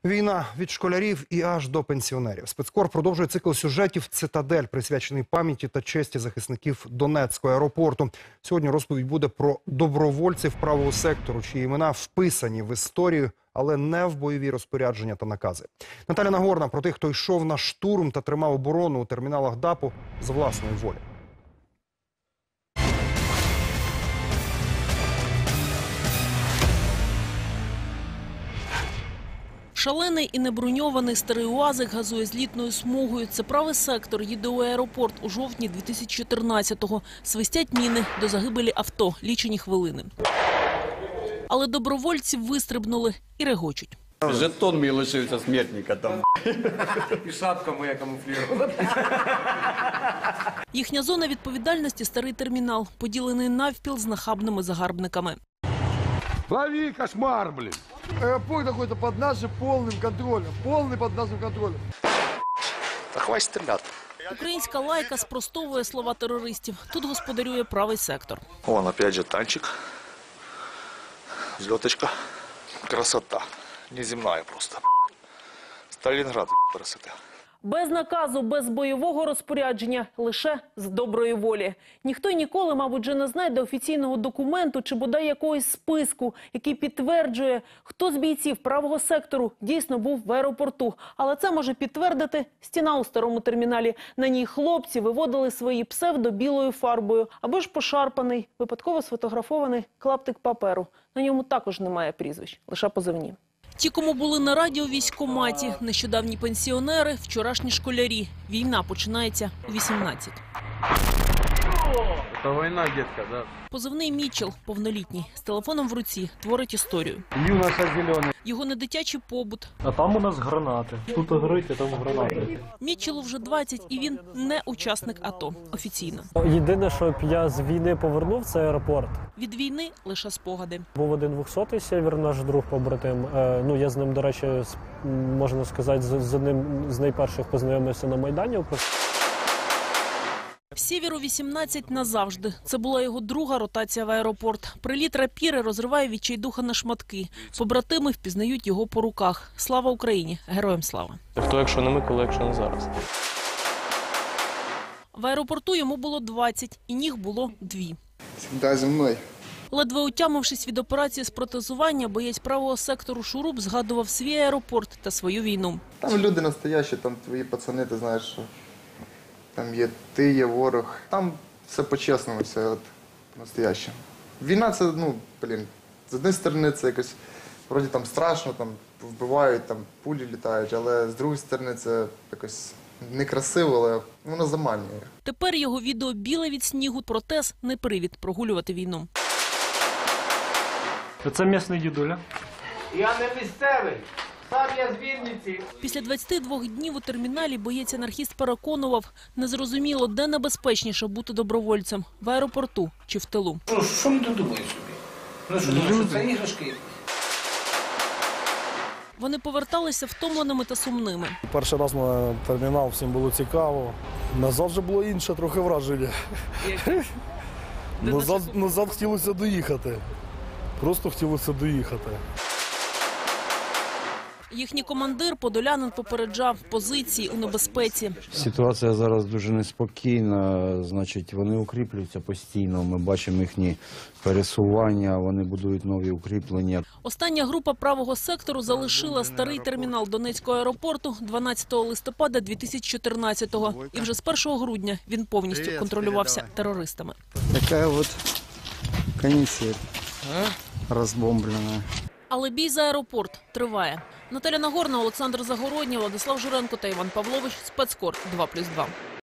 Війна від школярів і аж до пенсіонерів. Спецкор продовжує цикл сюжетів «Цитадель», присвячений пам'яті та честі захисників Донецького аеропорту. Сьогодні розповідь буде про добровольців правого сектору, чиї імена вписані в історію, але не в бойові розпорядження та накази. Наталя Нагорна про тих, хто йшов на штурм та тримав оборону у терміналах ДАПу з власної волі. Шалений і неброньований старий УАЗик газує злітною смугою. Це правий сектор, їде у аеропорт у жовтні 2014-го. Свистять міни, до загибелі авто, лічені хвилини. Але добровольці вистрибнули і регочуть. Жетон мій лишився смертника там. І шапка моя камуфлірована. Їхня зона відповідальності – старий термінал, поділений навпіл з нахабними загарбниками. Лови, кошмар, блин! Аэропорт какой-то под нашим полным контролем. Полный под нашим контролем. Та хватить стріляти. Українська лайка спростовує слова терористів. Тут господарює правий сектор. Вон опять же танчик. Взлеточка. Красота. Неземная просто. Сталінград красота. Без наказу, без бойового розпорядження, лише з доброї волі. Ніхто й ніколи, мабуть, вже не знайде офіційного документу чи бодай якогось списку, який підтверджує, хто з бійців правого сектору дійсно був в аеропорту. Але це може підтвердити стіна у старому терміналі. На ній хлопці виводили свої псевдо білою фарбою або ж пошарпаний, випадково сфотографований клаптик паперу. На ньому також немає прізвищ, лише позивні. Ті, кому були на раді у військкоматі, нещодавні пенсіонери, вчорашні школярі. Війна починається у 18. Це війна, дітка, да? Позивний Мітчел, повнолітній, з телефоном в руці, творить історію. Юноша зелений. Його недитячий побут. А там у нас гранати. Тут горить, а там гранати. Мітчелу вже 20, і він не учасник АТО. Офіційно. Єдине, що я з війни повернув, це аеропорт. Від війни лише спогади. Був один 200-й сєвєр, наш друг побратим. Ну, я з ним, до речі, можна сказати, з одним з найперших познайомився на Майдані. В Сєвєру 18 назавжди. Це була його друга ротація в аеропорт. Приліт рапіри розриває відчайдуха на шматки. Побратими впізнають його по руках. Слава Україні! Героям слава! Хто, якщо не ми, коли, якщо не зараз. В аеропорту йому було 20, і ніг було 2. Всегда зі мною. Ледве утямившись від операції з протезування, боєць правого сектору Шуруп згадував свій аеропорт та свою війну. Там люди настоящі, там твої пацани, ти знаєш, що там є ти, є ворог. Там все по-чесному, все от настояще. Війна це, з однієї сторони це якось, вроді там страшно, там вбивають, там пулі літають, але з другої сторони це якось некрасиво, але воно заманює. Тепер його відео біле від снігу, протез не привід прогулювати війну. Це місний дідуля. Я не місцевий. Сам я з Вінниці. Після 22 днів у терміналі боєць-анархіст переконував, незрозуміло, де небезпечніше бути добровольцем – в аеропорту чи в тилу. Що ми тут думаємо собі? Ну що думаєш, що це іграшки? Вони поверталися втомленими та сумними. Перший раз на термінал, всім було цікаво. Назад вже було інше трохи враження. Назад хотілося доїхати. Просто хотілося доїхати. Їхній командир подолянин попереджав – позиції у небезпеці. Ситуація зараз дуже неспокійна, значить вони укріплюються постійно, ми бачимо їхні пересування, вони будують нові укріплення. Остання група правого сектору залишила старий термінал Донецького аеропорту 12 листопада 2014-го. І вже з 1 грудня він повністю контролювався терористами. Така от комісія розбомблена. Але бій за аеропорт триває. Наталя Нагорна, Олександр Загородній, Владислав Журенко та Іван Павлович. Спецкор 2+2.